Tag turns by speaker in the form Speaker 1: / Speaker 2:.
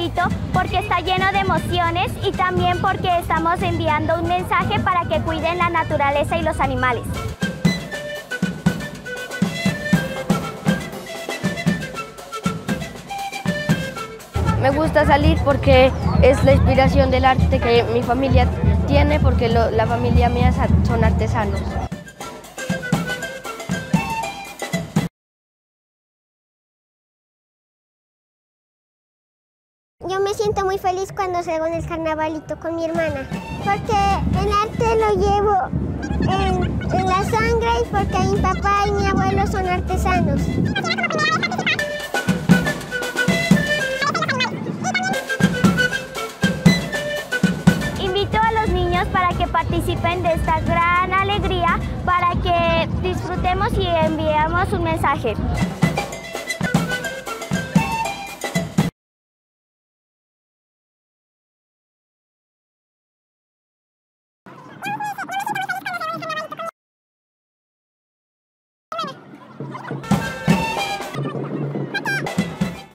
Speaker 1: carnavalito porque está lleno de emociones y también porque estamos enviando un mensaje para que cuiden la naturaleza y los animales.
Speaker 2: Me gusta salir porque es la inspiración del arte que mi familia tiene, porque la familia mía son artesanos.
Speaker 3: Yo me siento muy feliz cuando salgo en el carnavalito con mi hermana, porque el arte lo llevo en la sangre y porque mi papá y mi abuelo son artesanos.
Speaker 1: Invito a los niños para que participen de esta gran alegría, para que disfrutemos y enviemos un mensaje.